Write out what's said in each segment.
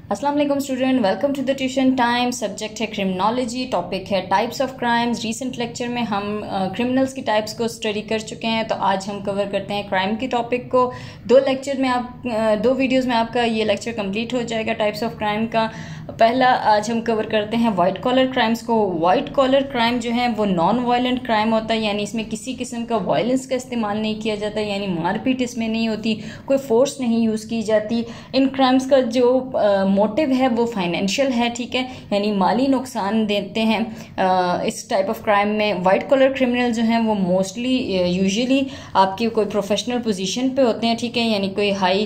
अस्सलाम वालेकुम student, welcome to the tuition time. Subject है क्रिमिनोलॉजी, टॉपिक है types of crimes. Recent lecture में हम क्रिमिनल्स की टाइप्स को स्टडी कर चुके हैं, तो आज हम कवर करते हैं क्राइम की टॉपिक को। दो वीडियोस में आपका ये लेक्चर कंप्लीट हो जाएगा टाइप्स ऑफ क्राइम का। पहला आज हम कवर करते हैं वाइट कॉलर क्राइम्स को। वाइट कॉलर क्राइम जो है वो नॉन वायलेंट क्राइम होता है, यानी इसमें किसी किस्म का वायलेंस का इस्तेमाल नहीं किया जाता, यानी मारपीट इसमें नहीं होती, कोई फोर्स नहीं यूज़ की जाती। इन क्राइम्स का जो मोटिव है वो फाइनेंशियल है, ठीक है, यानी माली नुकसान देते हैं। इस टाइप ऑफ क्राइम में वाइट कॉलर क्रिमिनल जो हैं वो मोस्टली यूजुअली आपकी कोई प्रोफेशनल पोजीशन पे होते हैं, ठीक है, यानी कोई हाई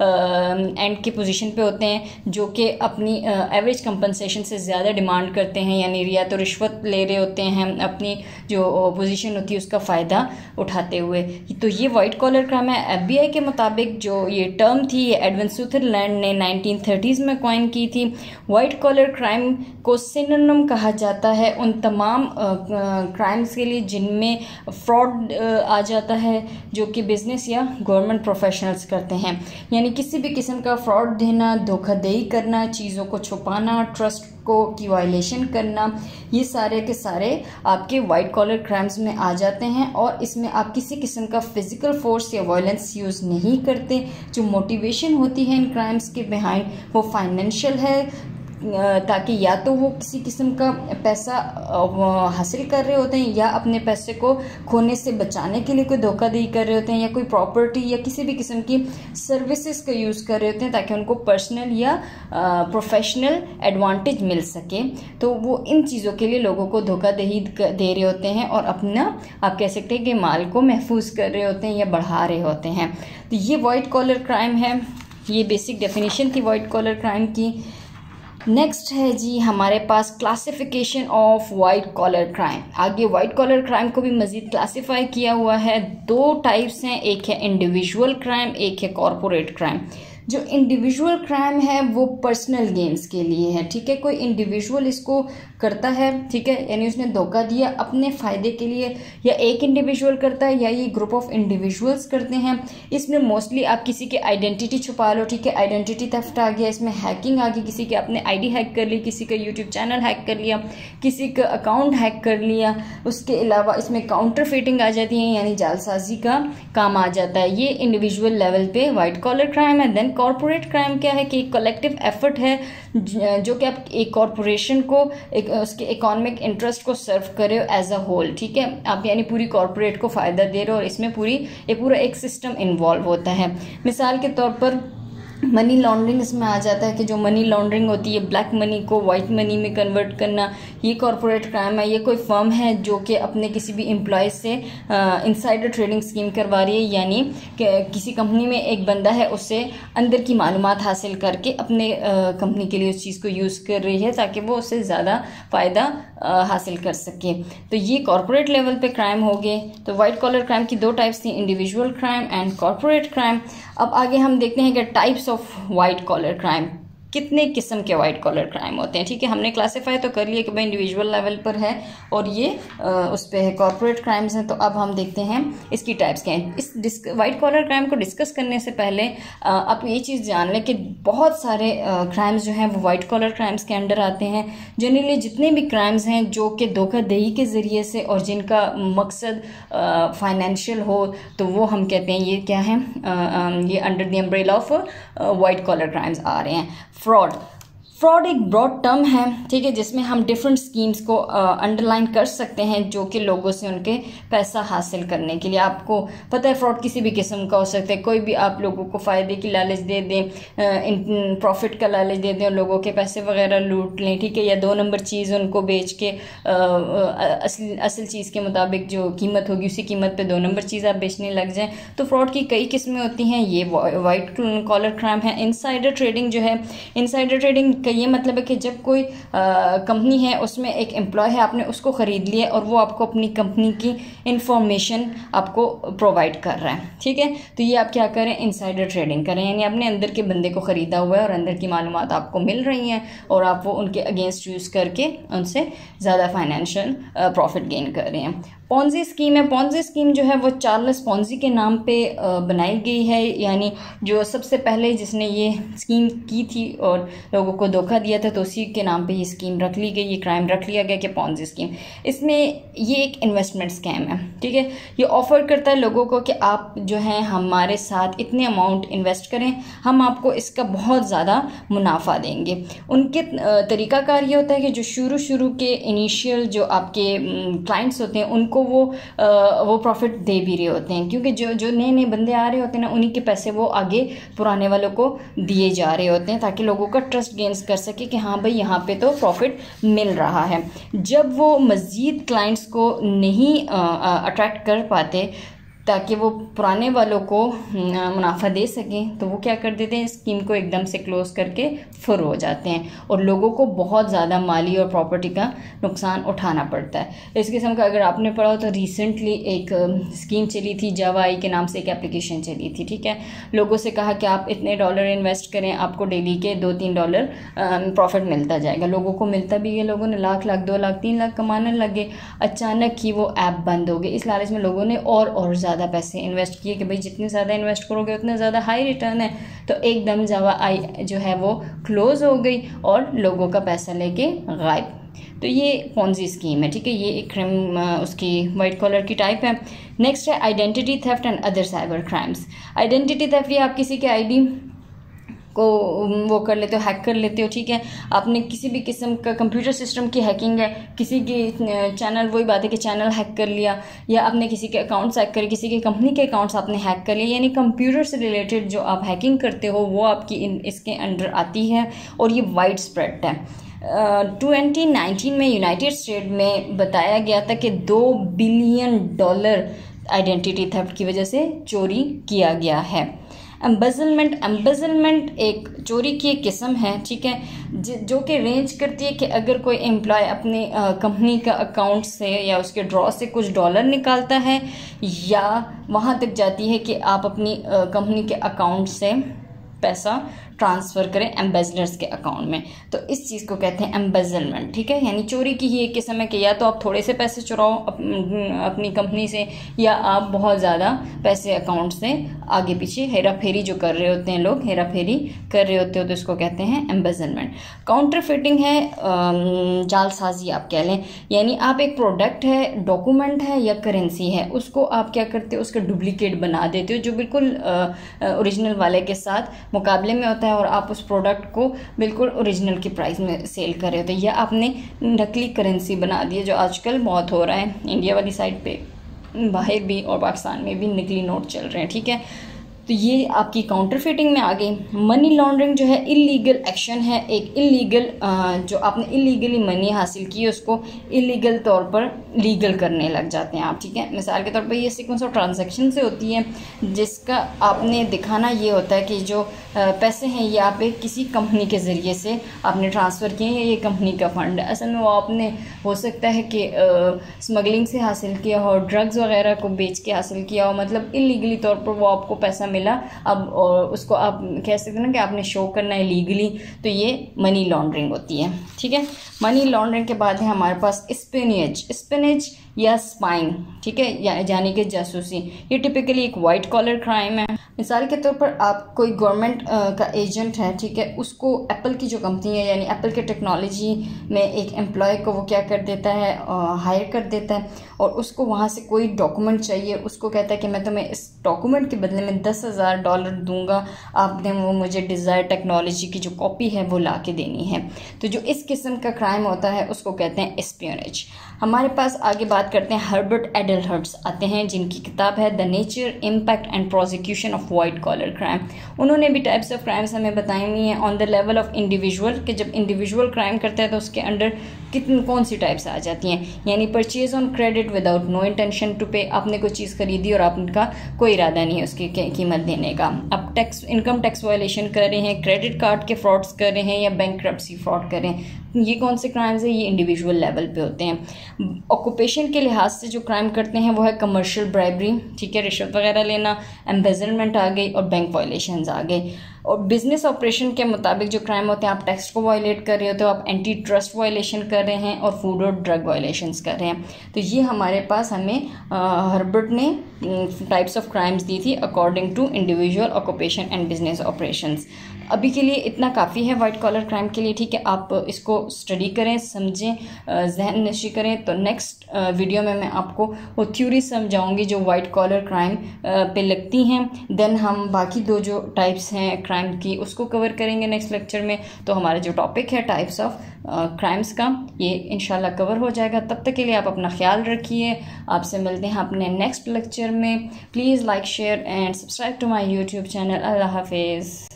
एंड की पोजीशन पे होते हैं जो कि अपनी एवरेज कंपनसेशन से ज़्यादा डिमांड करते हैं, यानी या तो रिश्वत ले रहे होते हैं अपनी जो पोजीशन होती है उसका फ़ायदा उठाते हुए। तो ये वाइट कॉलर क्राइम है। FBI के मुताबिक जो ये टर्म थी ये एडविन सुदरलैंड ने 1930s में कॉइन की थी। वाइट कॉलर क्राइम को सिनोनिम कहा जाता है उन तमाम क्राइम्स के लिए जिनमें फ्रॉड आ जाता है, जो कि बिजनेस या गवर्नमेंट प्रोफेशनल्स करते हैं, यानी किसी भी किस्म का फ्रॉड देना, धोखाधड़ी करना, चीज़ों को छुपाना, ट्रस्ट की वायलेशन करना, ये सारे के सारे आपके वाइट कॉलर क्राइम्स में आ जाते हैं। और इसमें आप किसी किस्म का फिजिकल फोर्स या वायलेंस यूज़ नहीं करते। जो मोटिवेशन होती है इन क्राइम्स के बिहाइंड वो फाइनेंशियल है, ताकि या तो वो किसी किस्म का पैसा हासिल कर रहे होते हैं या अपने पैसे को खोने से बचाने के लिए कोई धोखाधड़ी कर रहे होते हैं, या कोई प्रॉपर्टी या किसी भी किस्म की सर्विसेज का यूज़ कर रहे होते हैं ताकि उनको पर्सनल या प्रोफेशनल एडवांटेज मिल सके। तो वो इन चीज़ों के लिए लोगों को धोखाधड़ी दे रहे होते हैं और अपना आप कह सकते हैं कि माल को महफूज कर रहे होते हैं या बढ़ा रहे होते हैं। तो ये वाइट कॉलर क्राइम है। ये बेसिक डेफिनेशन थी वाइट कॉलर क्राइम की। नेक्स्ट है जी हमारे पास classification of white collar crime. आगे वाइट कॉलर क्राइम को भी मज़ीद क्लासिफाई किया हुआ है। दो टाइप्स हैं, एक है इंडिविजुअल क्राइम, एक है कॉरपोरेट क्राइम। जो इंडिविजुअल क्राइम है वो पर्सनल गेन्स के लिए है, ठीक है, कोई इंडिविजुअल इसको करता है, ठीक है, यानी उसने धोखा दिया अपने फ़ायदे के लिए, या एक इंडिविजुअल करता है या ये ग्रुप ऑफ इंडिविजुअल्स करते हैं। इसमें मोस्टली आप किसी की आइडेंटिटी छुपा लो, ठीक है, आइडेंटिटी थेफ्ट आ गया, इसमें हैकिंग आ गई, किसी के आपने ID हैक कर ली, किसी का YouTube चैनल हैक कर लिया, किसी का अकाउंट हैक कर लिया। उसके अलावा इसमें काउंटर फेटिंग आ जाती है, यानी जालसाजी का काम आ जाता है। ये इंडिविजुअल लेवल पे वाइट कॉलर क्राइम है। देन कॉरपोरेट क्राइम क्या है कि एक कलेक्टिव एफर्ट है जो कि आप एक कॉरपोरेशन को उसके इकोनॉमिक इंटरेस्ट को सर्व करे एज अ होल, ठीक है, आप यानी पूरी कॉरपोरेट को फ़ायदा दे रहे हो और इसमें पूरा एक सिस्टम इन्वॉल्व होता है। मिसाल के तौर पर मनी लॉन्ड्रिंग इसमें आ जाता है कि जो मनी लॉन्ड्रिंग होती है, ब्लैक मनी को वाइट मनी में कन्वर्ट करना, ये कॉरपोरेट क्राइम है। ये कोई फर्म है जो कि अपने किसी भी एम्प्लॉय से इनसाइडर ट्रेडिंग स्कीम करवा रही है, यानी कि किसी कंपनी में एक बंदा है उससे अंदर की मालूमात हासिल करके अपने कंपनी के लिए उस चीज़ को यूज़ कर रही है ताकि वो उससे ज़्यादा फ़ायदा हासिल कर सके। तो ये कॉरपोरेट लेवल पे क्राइम हो गए। तो वाइट कॉलर क्राइम की दो टाइप्स थी, individual crime and corporate crime. अब आगे हम देखते हैं कि types of white collar crime, कितने किस्म के वाइट कॉलर क्राइम होते हैं, ठीक है। हमने क्लासिफाई तो कर लिया कि भाई इंडिविजुअल लेवल पर है और ये उस पे है कॉर्पोरेट क्राइम्स हैं। तो अब हम देखते हैं इसकी टाइप्स क्या हैं। इस वाइट कॉलर क्राइम को डिस्कस करने से पहले आप ये चीज़ जान लें कि बहुत सारे क्राइम्स जो हैं वो वाइट कॉलर क्राइम्स के अंडर आते हैं। जनरली जितने भी क्राइम्स हैं जो कि धोखाधड़ी के ज़रिए से और जिनका मकसद फाइनेंशियल हो, तो वो हम कहते हैं ये क्या है, ये under the umbrella of white collar crimes आ रहे हैं। फ्रॉड एक ब्रॉड टर्म है, ठीक है, जिसमें हम डिफरेंट स्कीम्स को अंडरलाइन कर सकते हैं जो कि लोगों से उनके पैसा हासिल करने के लिए। आपको पता है फ्रॉड किसी भी किस्म का हो सकता है, कोई भी आप लोगों को फ़ायदे की लालच दे दें, प्रॉफिट का लालच दे दें और लोगों के पैसे वगैरह लूट लें, ठीक है, या 2 नंबर चीज़ उनको बेच के असल चीज़ के मुताबिक जो कीमत होगी उसी कीमत पे 2 नंबर चीज़ आप बेचने लग जाएं। तो फ्रॉड की कई किस्में होती हैं। ये वाइट कॉलर क्राइम है। इंसाइडर ट्रेडिंग जो है, इंसाइडर ट्रेडिंग का ये मतलब है कि जब कोई कंपनी है उसमें एक एम्प्लॉय है, आपने उसको ख़रीद लिया और वो आपको अपनी कंपनी की इंफॉर्मेशन आपको प्रोवाइड कर रहा है, ठीक है। तो ये आप क्या करें, इनसाइडर ट्रेडिंग करें, यानी आपने अंदर के बंदे को ख़रीदा हुआ है और अंदर की मालूमात आपको मिल रही हैं और आप वो उनके अगेंस्ट यूज़ करके उनसे ज़्यादा फाइनेंशियल प्रॉफिट गेन कर रहे हैं। पॉन्जी स्कीम है। पॉन्जी स्कीम जो है वो चार्ल्स पॉन्जी के नाम पे बनाई गई है, यानी जो सबसे पहले जिसने ये स्कीम की थी और लोगों को धोखा दिया था, तो उसी के नाम पे ये स्कीम रख ली गई, ये क्राइम रख लिया गया कि पॉन्जी स्कीम। इसमें ये एक इन्वेस्टमेंट स्कैम है, ठीक है। ये ऑफ़र करता है लोगों को कि आप जो है हमारे साथ इतने अमाउंट इन्वेस्ट करें, हम आपको इसका बहुत ज़्यादा मुनाफा देंगे। उनके तरीक़ाकार ये होता है कि जो शुरू के इनिशियल जो आपके क्लाइंट्स होते हैं उनको वो प्रॉफिट दे भी रहे होते हैं, क्योंकि जो नए बंदे आ रहे होते हैं ना, उन्हीं के पैसे वो आगे पुराने वालों को दिए जा रहे होते हैं, ताकि लोगों का ट्रस्ट गेन्स कर सके कि हाँ भाई यहाँ पे तो प्रॉफिट मिल रहा है। जब वो मज़ीद क्लाइंट्स को नहीं अट्रैक्ट कर पाते ताकि वो पुराने वालों को मुनाफा दे सकें, तो वो क्या कर देते हैं, स्कीम को एकदम से क्लोज करके फुर हो जाते हैं और लोगों को बहुत ज़्यादा माली और प्रॉपर्टी का नुकसान उठाना पड़ता है। इस किस्म का अगर आपने पढ़ा हो तो रिसेंटली एक स्कीम चली थी, जावा आई के नाम से एक एप्लीकेशन चली थी, ठीक है। लोगों से कहा कि आप इतने डॉलर इन्वेस्ट करें, आपको डेली के $2-3 प्रॉफिट मिलता जाएगा। लोगों को मिलता भी है, लोगों ने लाख 2 लाख 3 लाख कमाने लगे। अचानक ही वो ऐप बंद हो गई। इस लालच में लोगों ने और ज़्यादा पैसे इन्वेस्ट किए कि भाई जितने ज़्यादा इन्वेस्ट करोगे उतना ज़्यादा हाई रिटर्न है, तो एकदम जावा आई जो है वो क्लोज़ हो गई और लोगों का पैसा लेके गायब। तो ये पॉन्जी स्कीम है, ठीक है। ये एक क्राइम उसकी वाइट कॉलर की टाइप है। नेक्स्ट है identity theft and other cyber crimes. Identity theft ये आप किसी के आईडी को वो कर लेते हो, हैक कर लेते हो, ठीक है। आपने किसी भी किस्म का कंप्यूटर सिस्टम की हैकिंग है, किसी की चैनल, वही बात है कि चैनल हैक कर लिया, या आपने किसी के अकाउंट्स हैक करे, किसी के कंपनी के अकाउंट्स आपने हैक कर लिए, यानी कंप्यूटर से रिलेटेड जो आप हैकिंग करते हो वो आपकी इसके अंडर आती है और ये वाइड स्प्रेड है। 2019 में यूनाइटेड स्टेट में बताया गया था कि $2 बिलियन आइडेंटिटी थेफ्ट की वजह से चोरी किया गया है। एम्बेजलमेंट एक चोरी की एक किस्म है, ठीक है, जो कि रेंज करती है कि अगर कोई एम्प्लॉय अपनी कंपनी का अकाउंट से या उसके ड्रॉ से कुछ डॉलर निकालता है, या वहाँ तक जाती है कि आप अपनी कंपनी के अकाउंट से पैसा ट्रांसफ़र करें एम्बेसडर्स के अकाउंट में, तो इस चीज़ को कहते हैं एम्बेजलमेंट, ठीक है। यानी चोरी की ही एक किस्म है कि या तो आप थोड़े से पैसे चुराओ अपनी कंपनी से, या आप बहुत ज़्यादा पैसे अकाउंट से आगे पीछे हेरा फेरी जो कर रहे होते हैं, लोग हेरा फेरी कर रहे होते हो, तो इसको कहते हैं एम्बेजलमेंट। काउंटरफिटिंग है जालसाजी आप कह लें, यानी आप एक प्रोडक्ट है, डॉक्यूमेंट है या करेंसी है, उसको आप क्या करते हो, उसका डुप्लीकेट बना देते हो जो बिल्कुल ओरिजिनल वाले के साथ मुकाबले में होता है, और आप उस प्रोडक्ट को बिल्कुल ओरिजिनल की प्राइस में सेल कर रहे होते हैं, या आपने नकली करेंसी बना दी है, जो आजकल बहुत हो रहा है। इंडिया वाली साइड पे, बाहर भी और पाकिस्तान में भी नकली नोट चल रहे हैं, ठीक है। तो ये आपकी काउंटरफिटिंग में आ गई। मनी लॉन्ड्रिंग जो है इलीगल एक्शन है, एक इलीगल जो आपने इलीगली मनी हासिल की है उसको इलीगल तौर पर लीगल करने लग जाते हैं आप, ठीक है। मिसाल के तौर पर ये सीक्वेंस ऑफ ट्रांजैक्शन से होती है, जिसका आपने दिखाना ये होता है कि जो पैसे हैं ये आप किसी कंपनी के ज़रिए से आपने ट्रांसफ़र किए हैं, ये कंपनी का फ़ंड है। असल में वो आपने हो सकता है कि स्मगलिंग से हासिल किया हो, ड्रग्स वगैरह को बेच के हासिल किया हो, मतलब इलीगली तौर पर वो आपको पैसा मिला, अब और उसको आप कह सकते हैं ना कि आपने शो करना है लीगली, तो ये मनी लॉन्ड्रिंग होती है, ठीक है। मनी लॉन्ड्रिंग के बाद है हमारे पास स्पिनेज या स्पाइंग, ठीक है, यानी कि जासूसी। ये टिपिकली एक वाइट कॉलर क्राइम है। मिसाल के तौर पर आप कोई गवर्नमेंट का एजेंट है, ठीक है, उसको एप्पल की जो कंपनी है, यानी एप्पल के टेक्नोलॉजी में एक एम्प्लॉय को वो क्या कर देता है, हायर कर देता है, और उसको वहाँ से कोई डॉक्यूमेंट चाहिए, उसको कहता है कि मैं तुम्हें इस डॉक्यूमेंट के बदले में $10,000 दूंगा, आपने वो मुझे डिज़ायर टेक्नोलॉजी की जो कॉपी है वो ला के देनी है। तो जो इस किस्म का क्राइम होता है उसको कहते हैं एस्पियोनेज। हमारे पास आगे बात करते हैं हर्बर्ट एडलहर्ट्स आते हैं, जिनकी किताब है the nature, impact and prosecution of white collar crime. उन्होंने भी टाइप्स ऑफ क्राइम्स हमें बताई हुई हैं on the level of individual, कि जब इंडिविजुअल क्राइम करता है तो उसके अंडर कौन सी टाइप्स आ जाती हैं, यानी purchase on credit without no intention to pay, आपने कोई चीज़ खरीदी और आपका कोई इरादा नहीं है उसकी कीमत देने का, आप इनकम टैक्स वायलेशन कर रहे हैं, क्रेडिट कार्ड के फ्रॉड्स कर रहे हैं, या बैंकरप्सी फ्रॉड कर रहे हैं। ये कौन से क्राइम्स हैं, ये इंडिविजुअल लेवल पे होते हैं। ऑक्यूपेशन के लिहाज से जो क्राइम करते हैं वो है कमर्शियल ब्राइबरी, ठीक है, रिश्वत वगैरह लेना, एम्बेजलमेंट आ गई, और बैंक वायलेशंस आ गए। और बिजनेस ऑपरेशन के मुताबिक जो क्राइम होते हैं, आप टैक्स को वायलेट कर रहे होते हो, आप एंटी ट्रस्ट वायलेशन कर रहे हैं और फूड और ड्रग वायलेशंस कर रहे हैं। तो ये हमारे पास हमें हर्बर्ट ने टाइप्स ऑफ क्राइम्स दी थी according to individual occupation and business operations. अभी के लिए इतना काफ़ी है वाइट कॉलर क्राइम के लिए, ठीक है। आप इसको स्टडी करें, समझें, जहन नशी करें। तो नेक्स्ट वीडियो में मैं आपको वो थ्योरी समझाऊंगी जो वाइट कॉलर क्राइम पे लगती हैं। देन हम बाकी दो जो टाइप्स हैं क्राइम की उसको कवर करेंगे नेक्स्ट लेक्चर में। तो हमारा जो टॉपिक है टाइप्स ऑफ क्राइम्स का, ये इंशाल्लाह कवर हो जाएगा। तब तक के लिए आप अपना ख्याल रखिए। आपसे मिलते हैं अपने नेक्स्ट लेक्चर में। Please like, share and subscribe to my YouTube channel. Allah हाफिज़।